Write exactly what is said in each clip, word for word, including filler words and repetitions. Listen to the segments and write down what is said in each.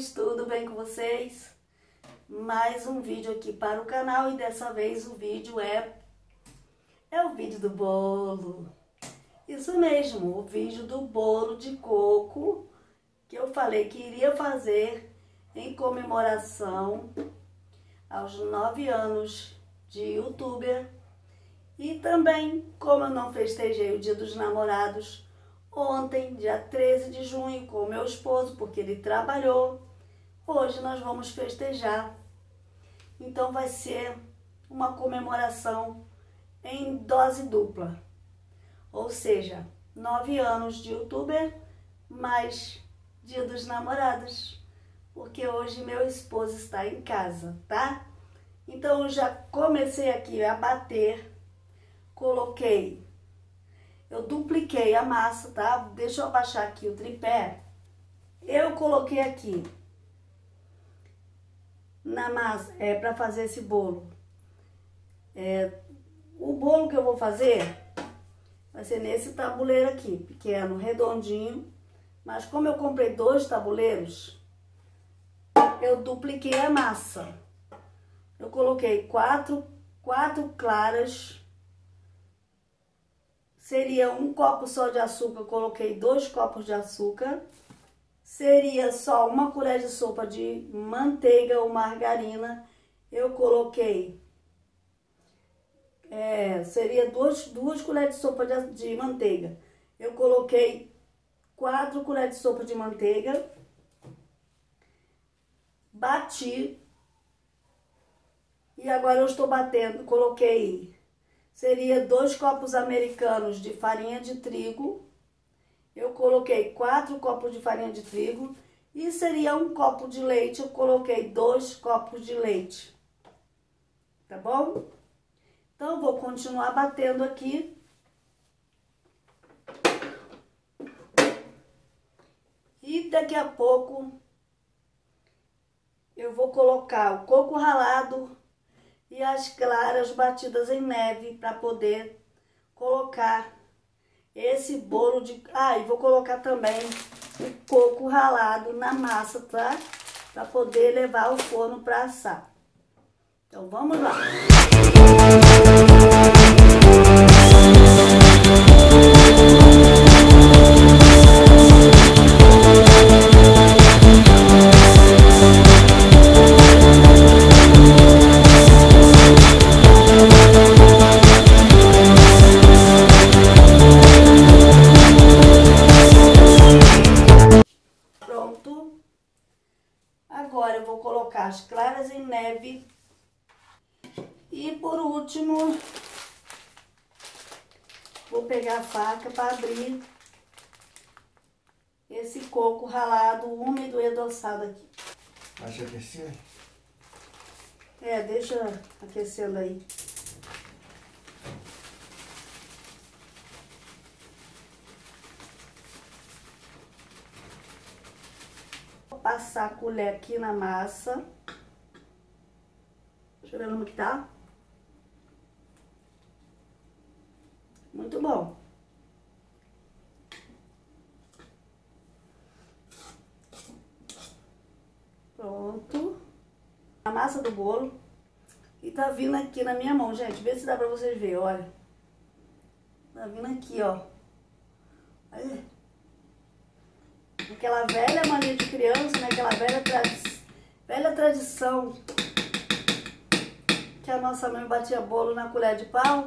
amores, tudo bem com vocês? Mais um vídeo aqui para o canal e dessa vez o vídeo é é o vídeo do bolo. Isso mesmo, o vídeo do bolo de coco que eu falei que iria fazer em comemoração aos nove anos de youtuber. E também, como eu não festejei o Dia dos Namorados ontem, dia treze de junho, com o meu esposo, porque ele trabalhou, hoje nós vamos festejar. Então vai ser uma comemoração em dose dupla. Ou seja, nove anos de youtuber, mais Dia dos Namorados. Porque hoje meu esposo está em casa, tá? Então eu já comecei aqui a bater. Coloquei, eu dupliquei a massa, tá? Deixa eu abaixar aqui o tripé. Eu coloquei aqui na massa, é, para fazer esse bolo. É, o bolo que eu vou fazer vai ser nesse tabuleiro aqui, pequeno, redondinho. Mas como eu comprei dois tabuleiros, eu dupliquei a massa. Eu coloquei quatro, quatro claras. Seria um copo só de açúcar, eu coloquei dois copos de açúcar. Seria só uma colher de sopa de manteiga ou margarina. Eu coloquei, é, seria duas, duas colheres de sopa de, de manteiga. Eu coloquei quatro colheres de sopa de manteiga. Bati. E agora eu estou batendo, coloquei... Seria dois copos americanos de farinha de trigo. Eu coloquei quatro copos de farinha de trigo. E seria um copo de leite. Eu coloquei dois copos de leite. Tá bom? Então, vou continuar batendo aqui. E daqui a pouco eu vou colocar o coco ralado e as claras batidas em neve para poder colocar esse bolo de... Ah, e vou colocar também o coco ralado na massa, tá? Para poder levar ao forno para assar. Então, vamos lá. Agora eu vou colocar as claras em neve. E por último, vou pegar a faca para abrir esse coco ralado, úmido e adoçado aqui. Deixa aquecer? É, deixa aquecendo aí. Passar a colher aqui na massa. Deixa eu ver como que tá. Muito bom. Pronto. A massa do bolo. E tá vindo aqui na minha mão, gente. Vê se dá pra vocês verem, olha. Tá vindo aqui, ó. Olha. Aquela velha mania de criança, né? Aquela velha, tradi velha tradição que a nossa mãe batia bolo na colher de pau.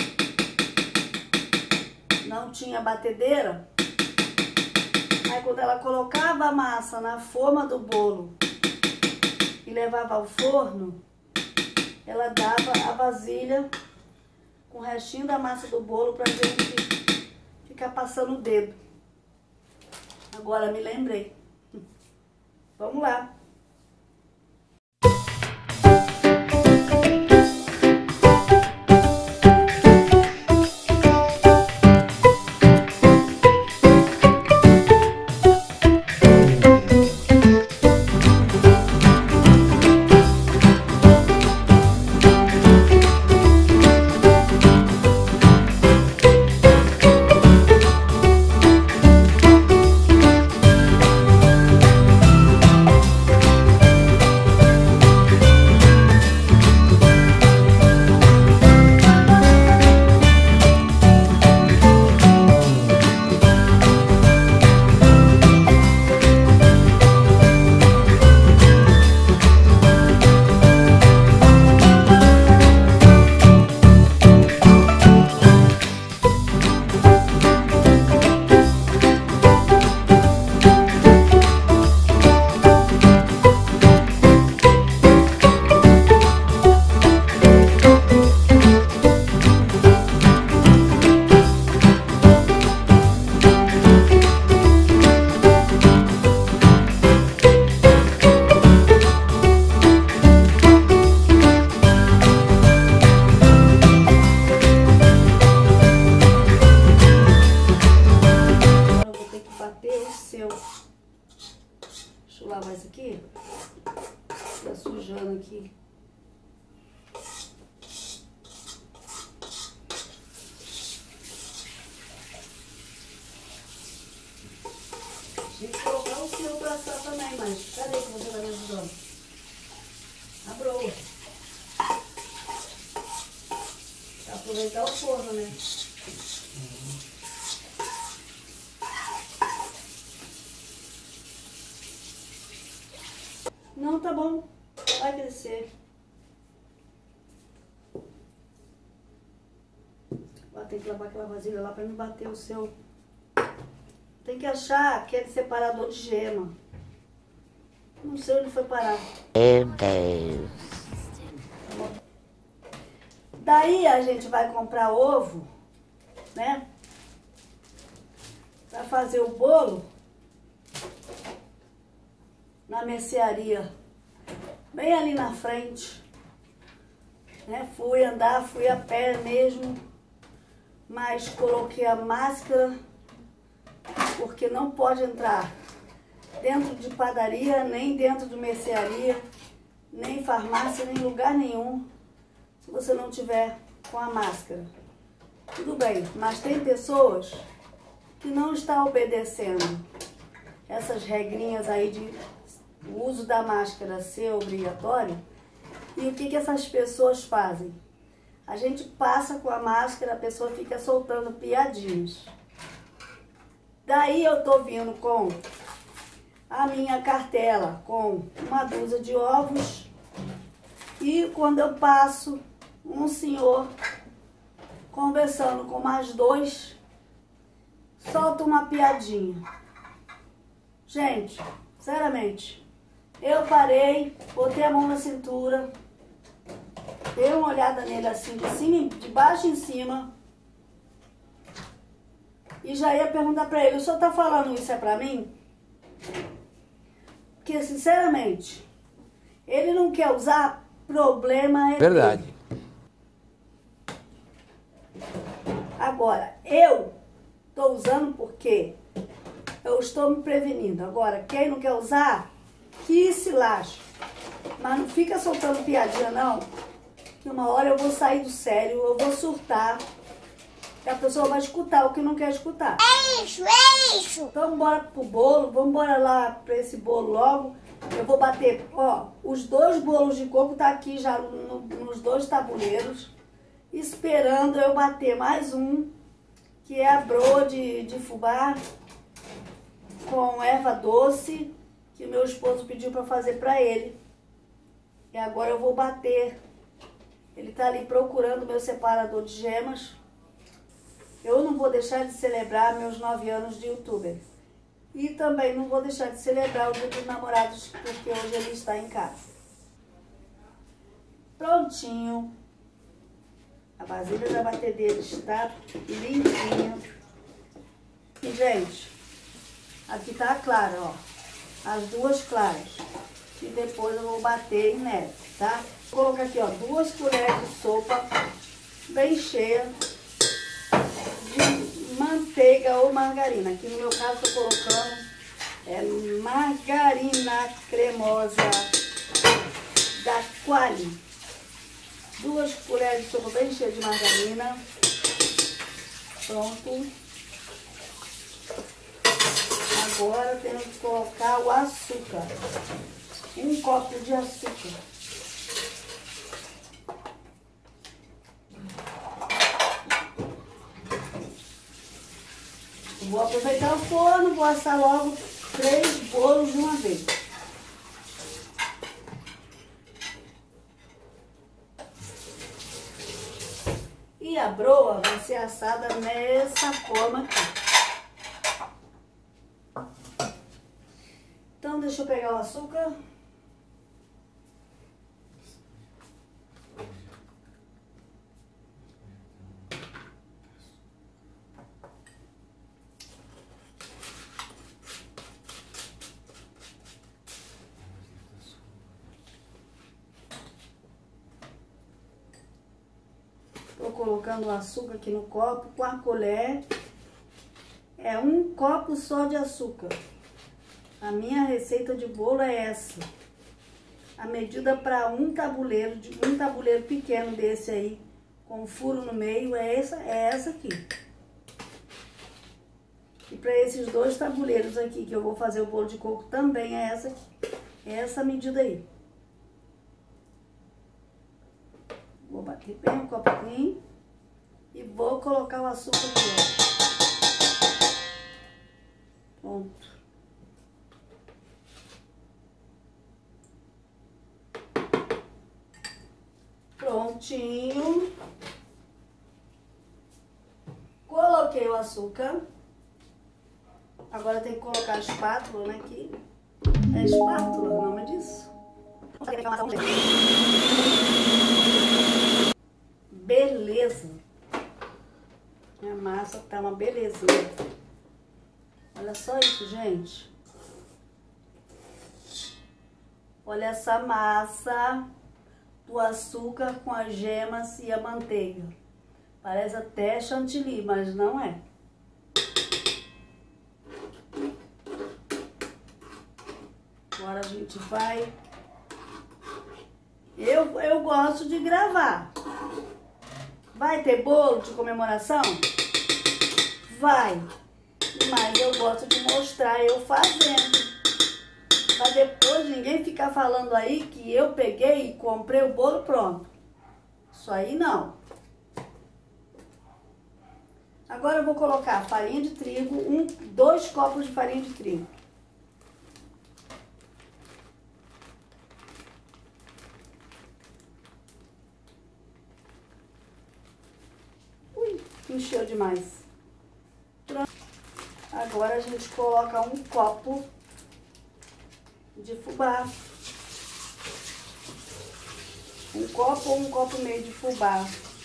Não tinha batedeira. Aí quando ela colocava a massa na forma do bolo e levava ao forno, ela dava a vasilha com o restinho da massa do bolo pra gente ficar passando o dedo. Agora me lembrei. Vamos lá. Tem que colocar o seu pra assar também, mas cadê que você tá me ajudando? A broa. Pra aproveitar o forno, né? Não, tá bom. Vai crescer. Tem que lavar aquela vasilha lá pra não bater o seu. Tem que achar aquele separador de gema. Não sei onde foi parar. Meu Deus. Daí a gente vai comprar ovo, né? Pra fazer o bolo na mercearia. Bem ali na frente. Né? Fui andar, fui a pé mesmo. Mas coloquei a máscara, porque não pode entrar dentro de padaria, nem dentro de mercearia, nem farmácia, nem lugar nenhum, se você não tiver com a máscara. Tudo bem, mas tem pessoas que não estão obedecendo essas regrinhas aí de o uso da máscara ser obrigatório. E o que que essas pessoas fazem? A gente passa com a máscara, a pessoa fica soltando piadinhas. Daí eu tô vindo com a minha cartela, com uma dúzia de ovos. E quando eu passo, um senhor conversando com mais dois, solta uma piadinha. Gente, sinceramente, eu parei, botei a mão na cintura, dei uma olhada nele assim, de cima, de baixo em cima. E já ia perguntar pra ele, o senhor tá falando isso é pra mim? Porque, sinceramente, ele não quer usar, problema é Verdade. dele. Agora, eu tô usando porque eu estou me prevenindo. Agora, quem não quer usar, que se lasque. Mas não fica soltando piadinha, não. Que uma hora eu vou sair do sério, eu vou surtar. E a pessoa vai escutar o que não quer escutar. É isso, é isso. Então, vamos embora pro bolo. Vamos embora lá pra esse bolo logo. Eu vou bater, ó, os dois bolos de coco tá aqui já no, nos dois tabuleiros. Esperando eu bater mais um, que é a broa de, de fubá com erva doce, que meu esposo pediu para fazer para ele. E agora eu vou bater. Ele tá ali procurando meu separador de gemas. Eu não vou deixar de celebrar meus nove anos de youtuber. E também não vou deixar de celebrar o Dia dos Namorados, porque hoje ele está em casa. Prontinho. A vasilha da batedeira está limpinha. E, gente, aqui tá a clara, ó. As duas claras. E depois eu vou bater em neve, tá? Vou colocar aqui, ó, duas colheres de sopa bem cheia de manteiga ou margarina. Aqui no meu caso eu tô colocando é margarina cremosa da Quali. Duas colheres de sopa bem cheias de margarina. Pronto. Agora temos que colocar o açúcar. Um copo de açúcar. Vou aproveitar o forno, vou assar logo três bolos de uma vez. E a broa vai ser assada nessa forma aqui. Então, deixa eu pegar o açúcar. Estou colocando o açúcar aqui no copo com a colher. É um copo só de açúcar. A minha receita de bolo é essa. A medida para um tabuleiro, de um tabuleiro pequeno desse aí, com furo no meio, é essa, é essa aqui. E para esses dois tabuleiros aqui, que eu vou fazer o bolo de coco, também é essa aqui. É essa medida aí. Vou bater bem um copinho e vou colocar o açúcar aqui, ó. Pronto. Prontinho. Coloquei o açúcar. Agora tem que colocar a espátula, né, aqui. É espátula o nome disso. Beleza. Minha massa tá uma belezinha. Olha só isso, gente. Olha essa massa do açúcar com as gemas e a manteiga. Parece até chantilly, mas não é. Agora a gente vai... Eu, eu gosto de gravar. Vai ter bolo de comemoração? Vai. Mas eu gosto de mostrar eu fazendo. Pra depois ninguém ficar falando aí que eu peguei e comprei o bolo pronto. Isso aí não. Agora eu vou colocar farinha de trigo, um, dois copos de farinha de trigo. Ui, encheu demais. Pronto. Agora a gente coloca um copo de fubá. Um copo ou um copo e meio de fubá.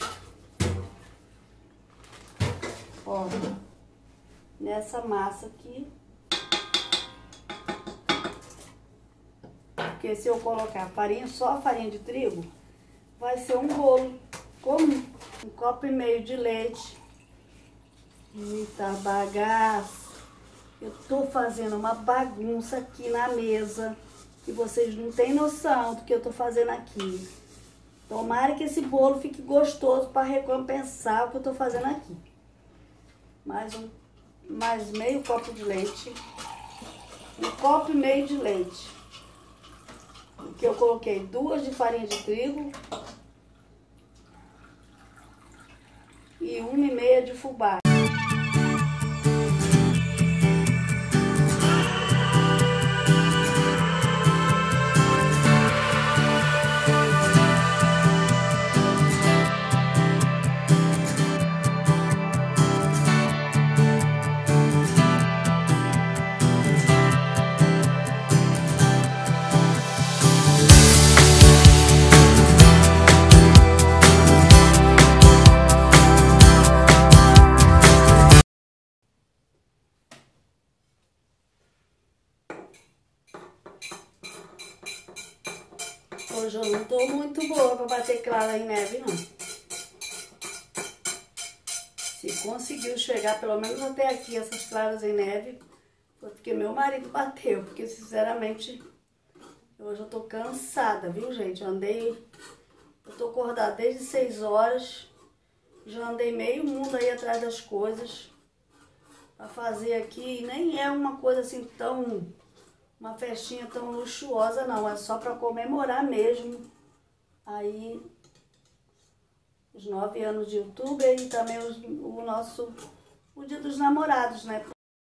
Ó, nessa massa aqui. Porque se eu colocar farinha, só farinha de trigo, vai ser um bolo comum. Um copo e meio de leite. Eita bagaça. Eu tô fazendo uma bagunça aqui na mesa. E vocês não têm noção do que eu tô fazendo aqui. Tomara que esse bolo fique gostoso para recompensar o que eu tô fazendo aqui. Mais um, mais meio copo de leite. Um copo e meio de leite. Que eu coloquei duas de farinha de trigo. E uma e meia de fubá. Hoje eu não tô muito boa pra bater clara em neve, não. Se conseguiu chegar pelo menos até aqui, essas claras em neve, foi porque meu marido bateu. Porque, sinceramente, hoje eu tô cansada, viu, gente? Eu andei... Eu tô acordada desde seis horas. Já andei meio mundo aí atrás das coisas pra fazer aqui. E nem é uma coisa assim tão... Uma festinha tão luxuosa, não. É só para comemorar mesmo. Aí, os nove anos de YouTube e também os, o nosso... O Dia dos Namorados, né?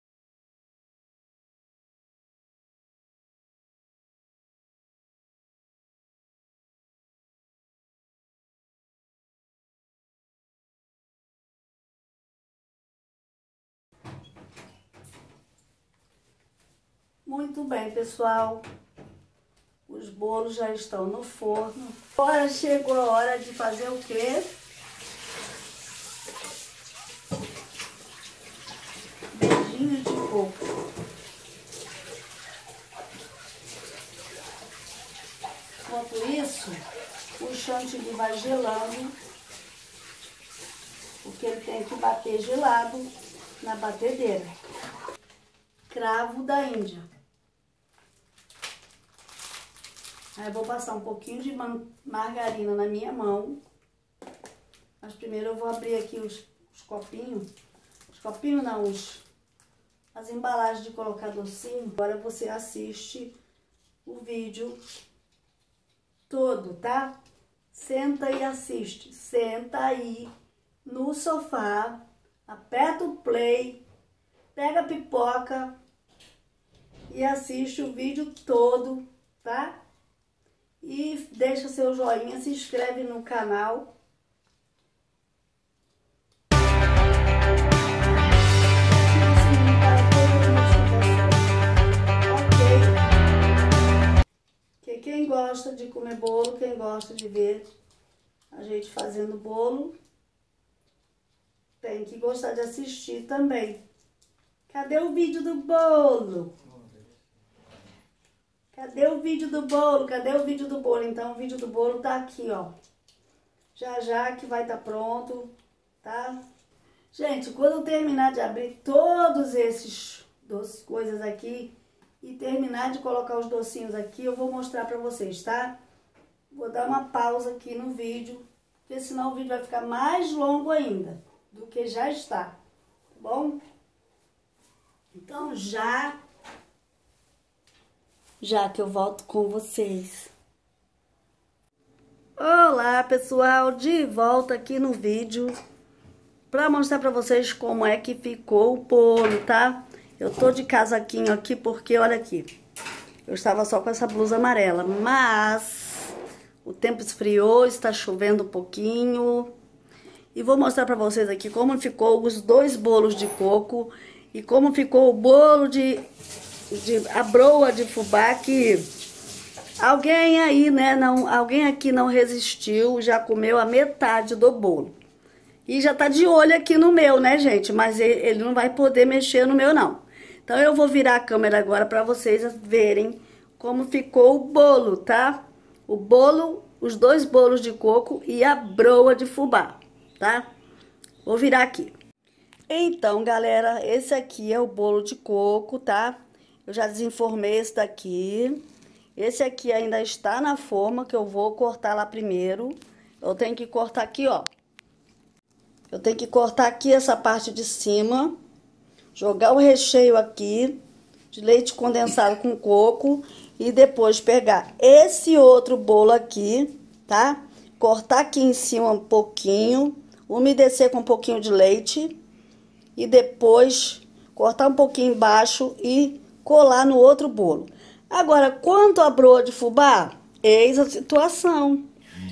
Muito bem, pessoal. Os bolos já estão no forno. Agora chegou a hora de fazer o quê? Beijinhos de coco. Enquanto isso, o chantilly vai gelando, porque ele tem que bater gelado na batedeira. Cravo da Índia. Aí eu vou passar um pouquinho de margarina na minha mão. Mas primeiro eu vou abrir aqui os, os copinhos. Os copinhos não, os, as embalagens de colocar docinho. Agora você assiste o vídeo todo, tá? Senta e assiste. Senta aí no sofá, aperta o play, pega a pipoca e assiste o vídeo todo, tá? E deixa seu joinha, se inscreve no canal. Ok? Quem gosta de comer bolo, quem gosta de ver a gente fazendo bolo, tem que gostar de assistir também. Cadê o vídeo do bolo? Cadê o vídeo do bolo? Cadê o vídeo do bolo? Então, o vídeo do bolo tá aqui, ó. Já já que vai estar pronto, tá? Gente, quando eu terminar de abrir todos esses doces, coisas aqui e terminar de colocar os docinhos aqui, eu vou mostrar pra vocês, tá? Vou dar uma pausa aqui no vídeo, porque senão o vídeo vai ficar mais longo ainda do que já está, tá bom? Então, já... já que eu volto com vocês. Olá, pessoal, de volta aqui no vídeo para mostrar para vocês como é que ficou o bolo, tá? Eu tô de casaquinho aqui porque, olha aqui, eu estava só com essa blusa amarela, mas o tempo esfriou, está chovendo um pouquinho. E vou mostrar para vocês aqui como ficou os dois bolos de coco e como ficou o bolo de... de a broa de fubá, que alguém aí, né, não, alguém aqui não resistiu, já comeu a metade do bolo. E já tá de olho aqui no meu, né, gente? Mas ele, ele não vai poder mexer no meu, não. Então eu vou virar a câmera agora para vocês verem como ficou o bolo, tá? O bolo, os dois bolos de coco e a broa de fubá, tá? Vou virar aqui. Então, galera, esse aqui é o bolo de coco, tá? Eu já desenformei esse daqui. Esse aqui ainda está na forma, que eu vou cortar lá primeiro. Eu tenho que cortar aqui, ó. Eu tenho que cortar aqui essa parte de cima. Jogar o recheio aqui de leite condensado com coco. E depois pegar esse outro bolo aqui, tá? Cortar aqui em cima um pouquinho. Umedecer com um pouquinho de leite. E depois cortar um pouquinho embaixo e colar no outro bolo. Agora, quanto à broa de fubá, eis a situação.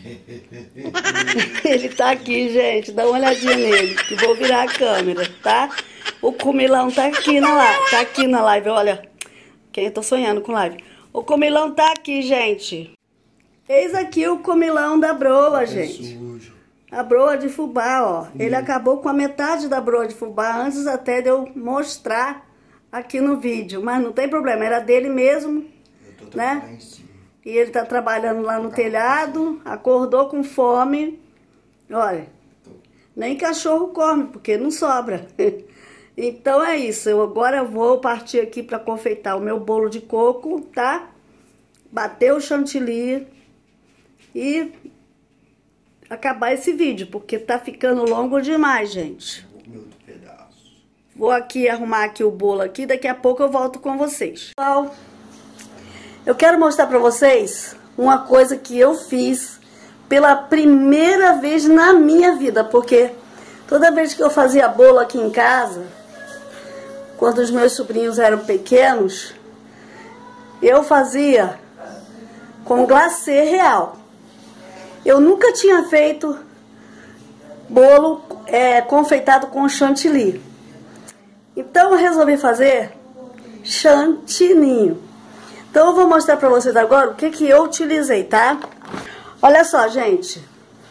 Ele tá aqui, gente. Dá uma olhadinha nele, que vou virar a câmera, tá? O comilão tá aqui na live. Tá aqui na live, olha. Quem eu tô sonhando com live. O comilão tá aqui, gente. Eis aqui o comilão da broa, gente. A broa de fubá, ó. Ele acabou com a metade da broa de fubá antes até de eu mostrar aqui no vídeo, mas não tem problema, era dele mesmo, né? E ele tá trabalhando lá no telhado, acordou com fome. Olha, nem cachorro come, porque não sobra. Então é isso, eu agora vou partir aqui para confeitar o meu bolo de coco, tá? Bater o chantilly e acabar esse vídeo, porque tá ficando longo demais, gente. Vou aqui arrumar aqui o bolo aqui, daqui a pouco eu volto com vocês. Pessoal, eu quero mostrar pra vocês uma coisa que eu fiz pela primeira vez na minha vida, porque toda vez que eu fazia bolo aqui em casa, quando os meus sobrinhos eram pequenos, eu fazia com glacê real. Eu nunca tinha feito bolo é, confeitado com chantilly. Então eu resolvi fazer chantininho. Então eu vou mostrar pra vocês agora o que que eu utilizei, tá? Olha só, gente.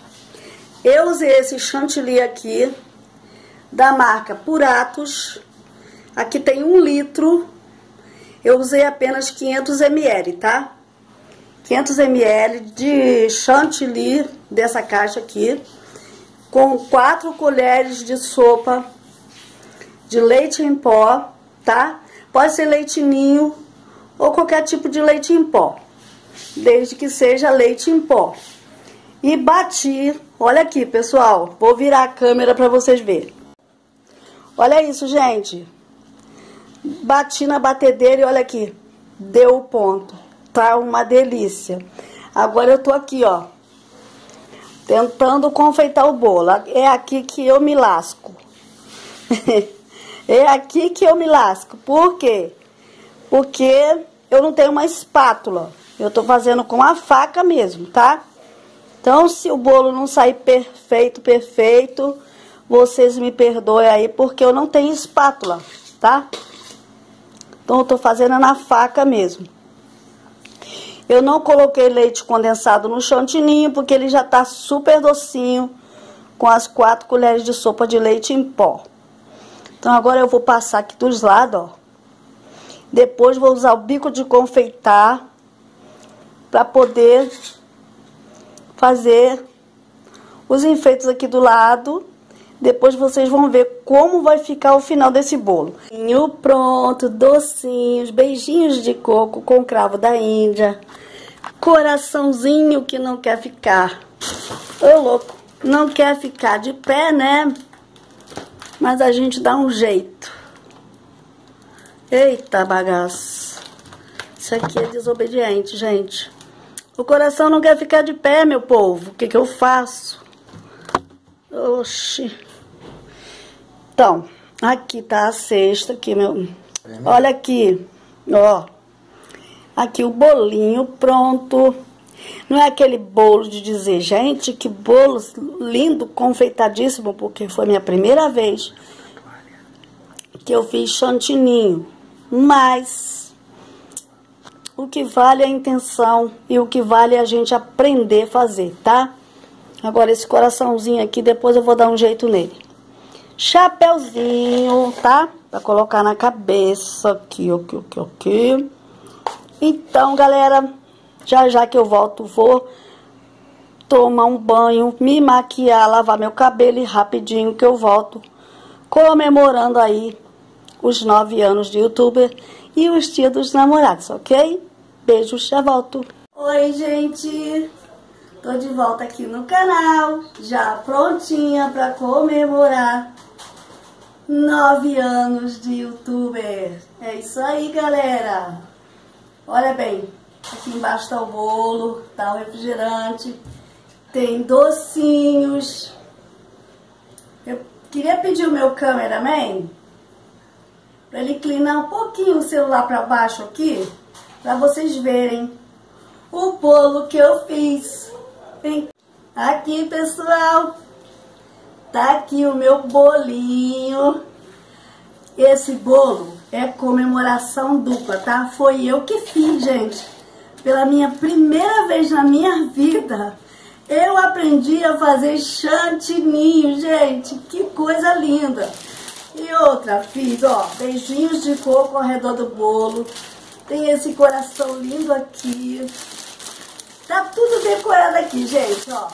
Eu usei esse chantilly aqui da marca Puratos. Aqui tem um litro. Eu usei apenas quinhentos mililitros, tá? quinhentos mililitros de chantilly dessa caixa aqui, com quatro colheres de sopa de leite em pó, tá? Pode ser leite ninho ou qualquer tipo de leite em pó, desde que seja leite em pó. E bati, olha aqui, pessoal, vou virar a câmera para vocês verem. Olha isso, gente. bati na batedeira e olha aqui, deu o ponto. Tá uma delícia. Agora eu tô aqui, ó, tentando confeitar o bolo. É aqui que eu me lasco. É aqui que eu me lasco. Por quê? Porque eu não tenho uma espátula. Eu tô fazendo com a faca mesmo, tá? Então, se o bolo não sair perfeito, perfeito, vocês me perdoem aí, porque eu não tenho espátula, tá? Então, eu tô fazendo na faca mesmo. Eu não coloquei leite condensado no chantininho, porque ele já tá super docinho, com as quatro colheres de sopa de leite em pó. Então, agora eu vou passar aqui dos lados, ó. Depois vou usar o bico de confeitar para poder fazer os enfeites aqui do lado. Depois vocês vão ver como vai ficar o final desse bolo. Pronto, docinhos, beijinhos de coco com cravo da Índia. Coraçãozinho que não quer ficar. Ô louco, não quer ficar de pé, né? Mas a gente dá um jeito. Eita bagaço. Isso aqui é desobediente, gente. O coração não quer ficar de pé, meu povo. O que que eu faço? Oxi. Então, aqui tá a cesta, aqui, meu. Olha aqui, ó. Aqui o bolinho pronto. Não é aquele bolo de dizer, gente, que bolo lindo, confeitadíssimo, porque foi minha primeira vez que eu fiz chantininho. Mas o que vale é a intenção e o que vale é a gente aprender a fazer, tá? Agora esse coraçãozinho aqui, depois eu vou dar um jeito nele. Chapeuzinho, tá? Pra colocar na cabeça, aqui, aqui, aqui, aqui. Então, galera, já já que eu volto, vou tomar um banho, me maquiar, lavar meu cabelo e rapidinho que eu volto, comemorando aí os nove anos de youtuber e os dias dos namorados, ok? Beijos, já volto. Oi, gente! Tô de volta aqui no canal, já prontinha pra comemorar nove anos de youtuber. É isso aí, galera! Olha bem, aqui embaixo tá o bolo, tá o refrigerante, tem docinhos. Eu queria pedir o meu cameraman para ele inclinar um pouquinho o celular para baixo aqui, para vocês verem o bolo que eu fiz. Vem aqui, pessoal, tá aqui o meu bolinho. Esse bolo é comemoração dupla, tá? Foi eu que fiz, gente. Pela minha primeira vez na minha vida, eu aprendi a fazer chantininho, gente. Que coisa linda! E outra, fiz, ó, beijinhos de coco ao redor do bolo. Tem esse coração lindo aqui. Tá tudo decorado aqui, gente, ó.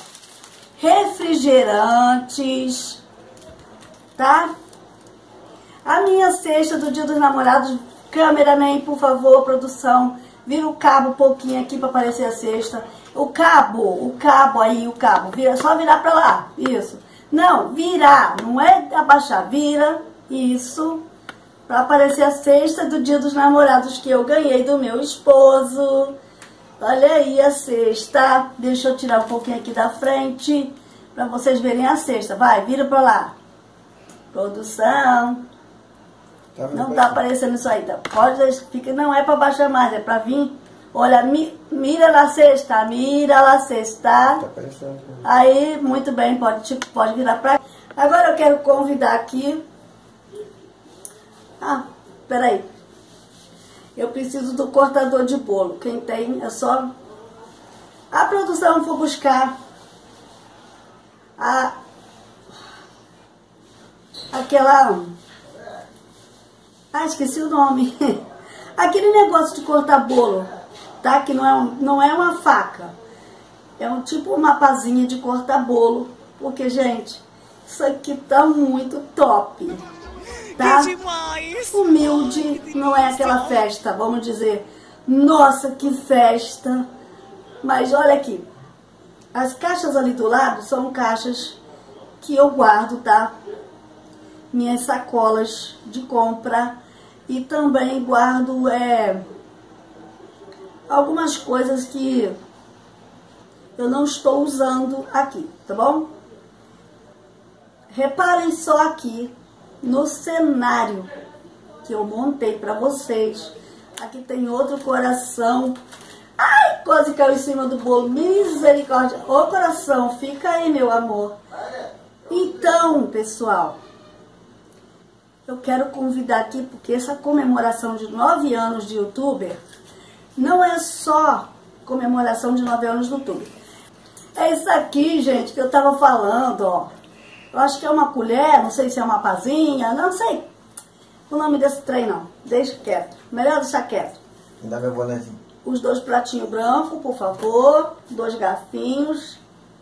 Refrigerantes, tá? A minha cesta do Dia dos Namorados, cameraman, por favor, produção, vira o cabo um pouquinho aqui pra aparecer a cesta. O cabo, o cabo aí, o cabo, vira, só virar pra lá, isso. Não, virar, não é abaixar, vira, isso, pra aparecer a cesta do Dia dos Namorados que eu ganhei do meu esposo. Olha aí a cesta, deixa eu tirar um pouquinho aqui da frente, pra vocês verem a cesta. Vai, vira pra lá. Produção. Tá Não tá aparecendo isso aí, tá? Pode, fica, não é pra baixar mais, é pra vir. Olha, mi, mira na cesta, mira na cesta. Tá aparecendo. Aí, muito bem, pode, pode virar pra... Agora eu quero convidar aqui... Ah, peraí. Eu preciso do cortador de bolo. Quem tem, é só... A produção for buscar a... Aquela... Ah, esqueci o nome. Aquele negócio de cortar bolo, tá? Que não é, um, não é uma faca. É um tipo uma pazinha de cortar bolo. Porque, gente, isso aqui tá muito top. Tá? Que demais! Humilde, não é aquela festa, vamos dizer, nossa, que festa. Mas olha aqui, as caixas ali do lado são caixas que eu guardo, tá? Minhas sacolas de compra. e também guardo é, algumas coisas que eu não estou usando aqui, tá bom? Reparem só aqui no cenário que eu montei para vocês. Aqui tem outro coração. Ai, quase caiu em cima do bolo. Misericórdia. Ô coração, fica aí, meu amor. Então, pessoal, eu quero convidar aqui, porque essa comemoração de nove anos de youtuber não é só comemoração de nove anos do YouTube. É isso aqui, gente, que eu tava falando, ó. Eu acho que é uma colher, não sei se é uma pazinha, não sei o nome desse trem, não. Deixa quieto. Melhor deixar quieto. Me dá meu bonezinho. Os dois pratinhos brancos, por favor. Dois garfinhos.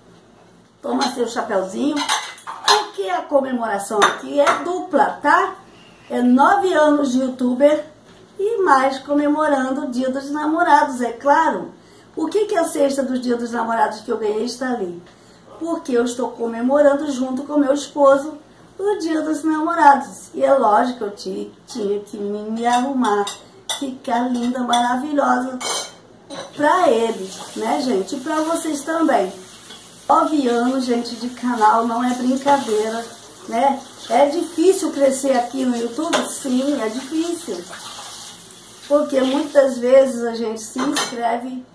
Toma seu chapeuzinho. Porque a comemoração aqui é dupla, tá? É nove anos de youtuber e mais comemorando o Dia dos Namorados, é claro. O que que é a cesta do Dia dos Namorados que eu ganhei está ali? Porque eu estou comemorando junto com meu esposo o Dia dos Namorados. E é lógico, eu tinha, tinha que me, me arrumar, ficar linda, maravilhosa pra ele, né, gente? E pra vocês também. Nove anos, gente, de canal, não é brincadeira, né? É difícil crescer aqui no YouTube? Sim, é difícil. Porque muitas vezes a gente se inscreve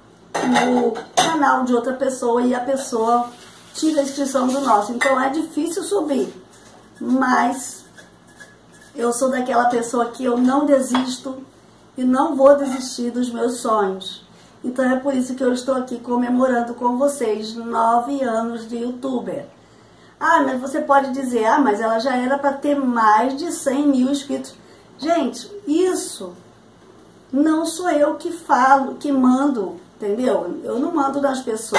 no canal de outra pessoa e a pessoa tira a inscrição do nosso. Então é difícil subir. Mas eu sou daquela pessoa que eu não desisto e não vou desistir dos meus sonhos. Então é por isso que eu estou aqui comemorando com vocês nove anos de youtuber. Ah, mas você pode dizer, ah, mas ela já era para ter mais de cem mil inscritos. Gente, isso não sou eu que falo, que mando, entendeu? Eu não mando nas pessoas.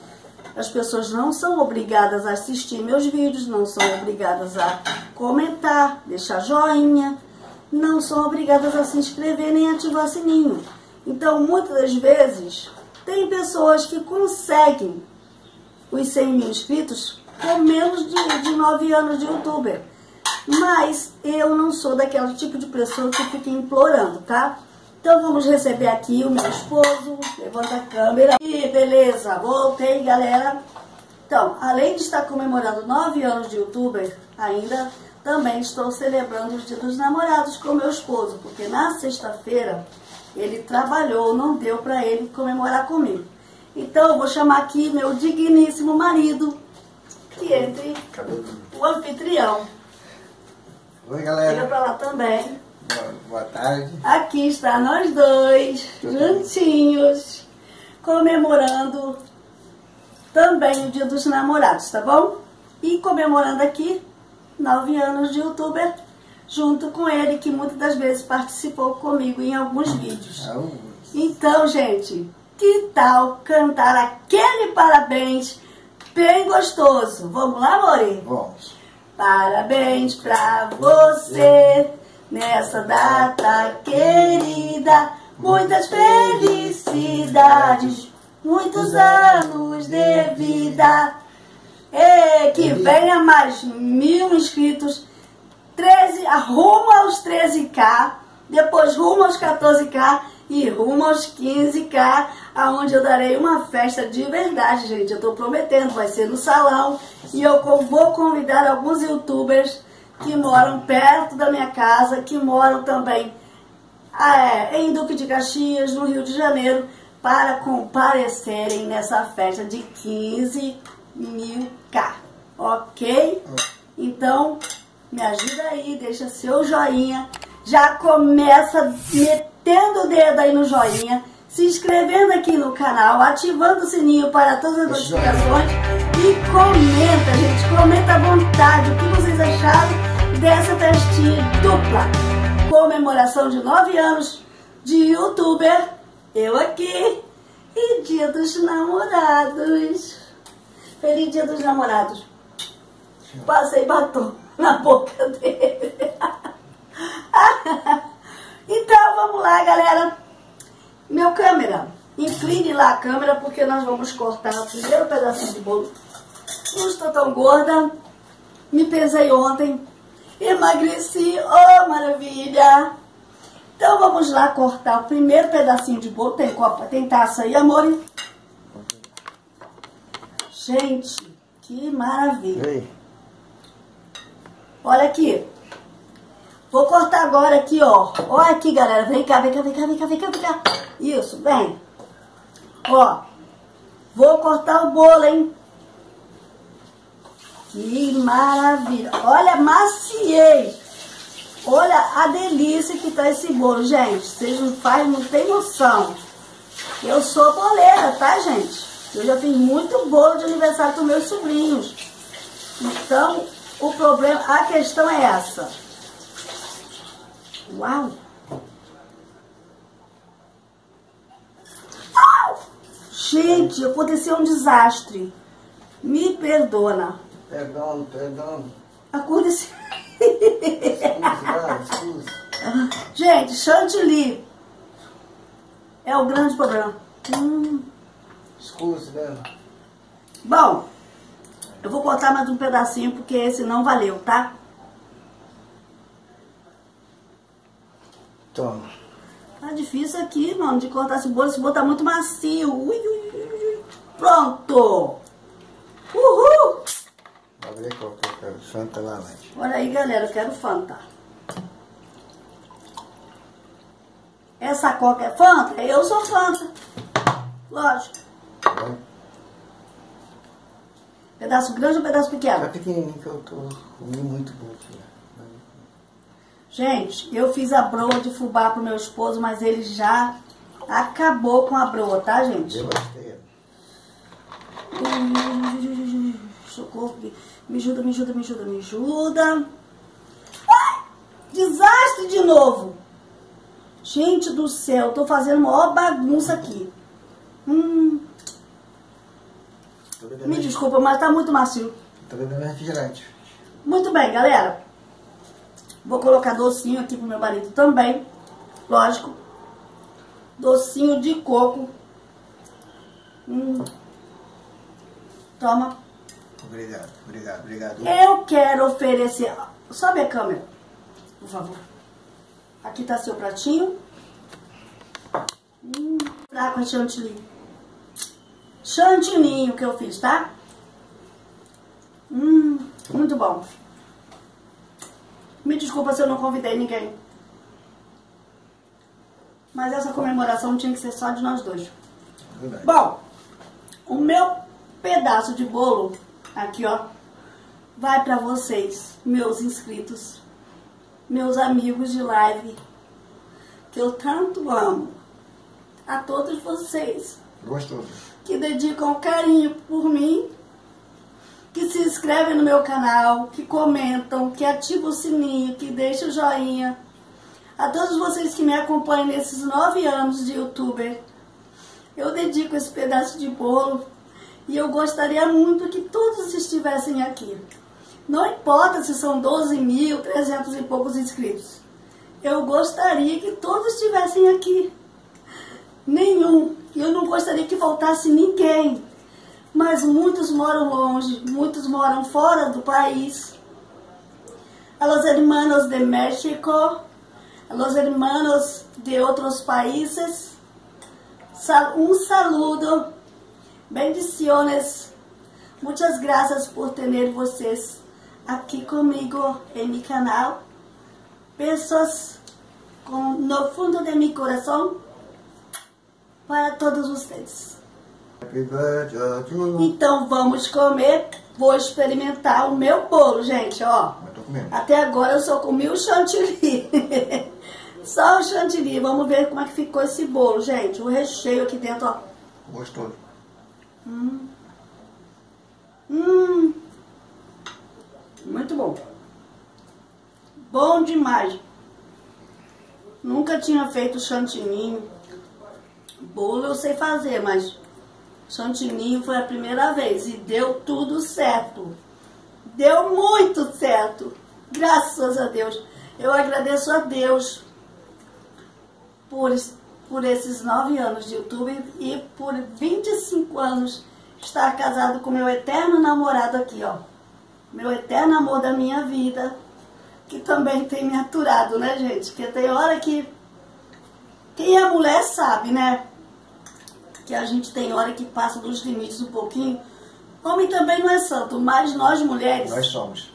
As pessoas não são obrigadas a assistir meus vídeos, não são obrigadas a comentar, deixar joinha, não são obrigadas a se inscrever nem ativar sininho. Então, muitas das vezes, tem pessoas que conseguem os cem mil inscritos com menos de, de nove anos de youtuber. Mas eu não sou daquele tipo de pessoa que fica implorando, tá? Então vamos receber aqui o meu esposo. Levanta a câmera. E beleza, voltei, galera. Então, além de estar comemorando nove anos de youtuber, ainda também estou celebrando os Dias dos Namorados com meu esposo, porque na sexta-feira ele trabalhou, não deu para ele comemorar comigo. Então eu vou chamar aqui meu digníssimo marido, que entre o anfitrião. Oi, galera. Chega pra lá também. Boa, boa tarde. Aqui está nós dois, juntinhos, comemorando também o Dia dos Namorados, tá bom? E comemorando aqui nove anos de youtuber, junto com ele, que muitas das vezes participou comigo em alguns vídeos. Então, gente, que tal cantar aquele parabéns bem gostoso? Vamos lá, amore? Vamos. Parabéns pra você nessa data querida, muitas felicidades, muitos anos de vida. E que venha mais mil inscritos, treze, rumo aos treze K, depois rumo aos quatorze K e rumo aos quinze K, aonde eu darei uma festa de verdade, gente. Eu tô prometendo, vai ser no salão e eu vou convidar alguns youtubers que moram perto da minha casa, que moram também é, em Duque de Caxias, no Rio de Janeiro, para comparecerem nessa festa de quinze mil K, ok? Então, me ajuda aí, deixa seu joinha, já começa metendo o dedo aí no joinha, se inscrevendo aqui no canal, ativando o sininho para todas as notificações e comenta, gente, comenta à vontade o que vocês acharam dessa festinha dupla. Comemoração de nove anos de youtuber, eu aqui, e Dia dos Namorados. Feliz Dia dos Namorados. Passei batom na boca dele. Então, vamos lá, galera. Meu câmera, incline lá a câmera, porque nós vamos cortar o primeiro pedacinho de bolo. Não estou tão gorda. Me pesei ontem. Emagreci, oh maravilha! Então vamos lá cortar o primeiro pedacinho de bolo. Tem copa, tem taça aí, amor? Gente, que maravilha! Ei. Olha aqui. Vou cortar agora aqui, ó. Olha aqui, galera. Vem cá, vem cá, vem cá, vem cá, vem cá, vem cá. Isso, vem. Ó. Vou cortar o bolo, hein? Que maravilha. Olha, maciei. Olha a delícia que tá esse bolo, gente. Vocês não fazem, não tem noção. Eu sou boleira, tá, gente? Eu já fiz muito bolo de aniversário com meus sobrinhos. Então, o problema, a questão é essa. Uau! Au! Gente, aconteceu um desastre. Me perdona. Perdão, perdão. Aconteceu. Excusa, excusa. Gente, chantilly é o grande problema. Hum. Excusa, né? Bom, eu vou cortar mais um pedacinho porque esse não valeu, tá? Toma. Tá difícil aqui, mano, de cortar esse bolo. Esse bolo tá muito macio. Ui, ui, ui, ui. Pronto! Uhul! Abre aí qual que eu quero. Santa laranja. Olha aí, galera, eu quero Fanta. Essa coca é Fanta? Eu sou Fanta. Lógico. Vai. Pedaço grande ou pedaço Tá pequeno? pequenininho que eu tô comendo muito bom aqui. Gente, eu fiz a broa de fubá pro meu esposo, mas ele já acabou com a broa, tá, gente? Devastei. Socorro. Me ajuda, me ajuda, me ajuda, me ajuda. Ai, desastre de novo. Gente do céu, tô fazendo uma bagunça aqui. Hum, me desculpa, mas tá muito macio. Tô bebendo refrigerante. Muito bem, galera. Vou colocar docinho aqui pro meu marido também. Lógico. Docinho de coco. Hum. Toma. Obrigado, obrigado, obrigado. Eu quero oferecer... Sobe a câmera, por favor. Aqui tá seu pratinho. Hum, dá com chantilly. Chantininho que eu fiz, tá? Hum, muito bom. Me desculpa se eu não convidei ninguém. Mas essa comemoração tinha que ser só de nós dois. Verdade. Bom, o meu pedaço de bolo, aqui ó, vai pra vocês, meus inscritos, meus amigos de live, que eu tanto amo. A todos vocês Gostoso. que dedicam carinho por mim, que se inscrevem no meu canal, que comentam, que ativam o sininho, que deixam o joinha. A todos vocês que me acompanham nesses nove anos de youtuber, eu dedico esse pedaço de bolo e eu gostaria muito que todos estivessem aqui. Não importa se são doze mil, trezentos e poucos inscritos. Eu gostaria que todos estivessem aqui. Nenhum. Eu não gostaria que voltasse ninguém. Mas muitos moram longe, muitos moram fora do país. A los hermanos de México, a los hermanos de outros países, um saludo, bendiciones, muchas gracias por tener vocês aqui comigo em meu canal. Besos com, no fundo de meu coração para todos vocês. Happy birthday to you. Então vamos comer. Vou experimentar o meu bolo, gente, ó. Eu tô comendo. Até agora eu só comi o chantilly. Só o chantilly. Vamos ver como é que ficou esse bolo, gente. O recheio aqui dentro, ó. Gostoso. Hum. Hum. Muito bom. Bom demais. Nunca tinha feito chantininho. Bolo eu sei fazer, mas chantininho foi a primeira vez e deu tudo certo. Deu muito certo. Graças a Deus. Eu agradeço a Deus por, por esses nove anos de YouTube e por vinte e cinco anos estar casado com meu eterno namorado aqui, ó. Meu eterno amor da minha vida. que também tem me aturado, né, gente? Porque tem hora que quem é mulher sabe, né? Que a gente tem hora que passa dos limites um pouquinho. Homem também não é santo, mas nós mulheres... Nós somos.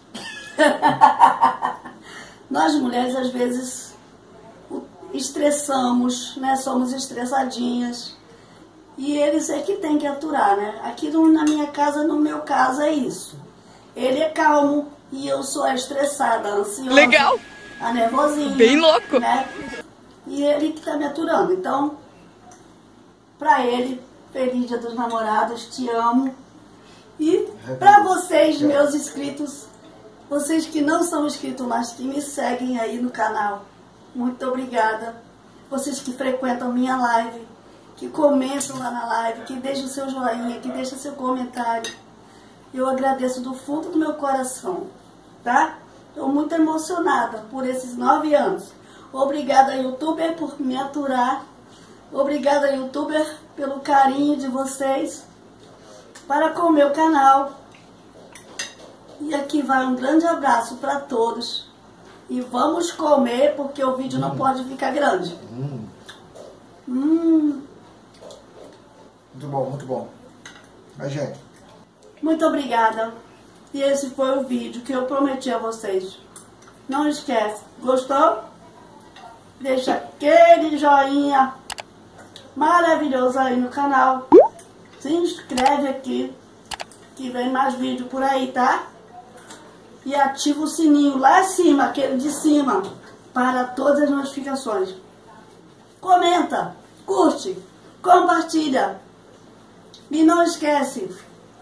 Nós mulheres, às vezes, estressamos, né? Somos estressadinhas. E eles é que tem que aturar, né? Aqui no, na minha casa, no meu caso, é isso. Ele é calmo e eu sou a estressada, a ansiosa. Legal. A nervosinha. Bem louco. Né? E ele que tá me aturando. Então, pra ele, feliz Dia dos Namorados, te amo. E pra vocês, meus inscritos, vocês que não são inscritos, mas que me seguem aí no canal, muito obrigada. Vocês que frequentam minha live, que comentam lá na live, que deixam seu joinha, que deixam seu comentário. Eu agradeço do fundo do meu coração, tá? Estou muito emocionada por esses nove anos. Obrigada, youtuber, por me aturar. Obrigada, youtuber, pelo carinho de vocês para com o meu canal. E aqui vai um grande abraço para todos. E vamos comer, porque o vídeo hum. não pode ficar grande. Hum. Hum. Muito bom, muito bom. Mas, gente... Muito obrigada. E esse foi o vídeo que eu prometi a vocês. Não esquece. Gostou? Deixa aquele joinha maravilhoso aí no canal. Se inscreve aqui, que vem mais vídeo por aí, tá? E ativa o sininho lá em cima, aquele de cima, para todas as notificações. Comenta, curte, compartilha. E não esquece,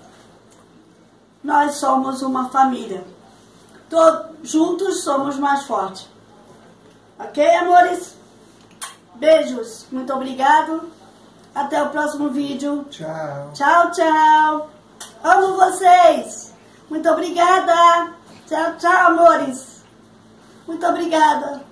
nós somos uma família. Todos juntos somos mais fortes. Ok, amores? Beijos. Muito obrigado. Até o próximo vídeo. Tchau. Tchau, tchau. Amo vocês. Muito obrigada. Tchau, tchau, amores. Muito obrigada.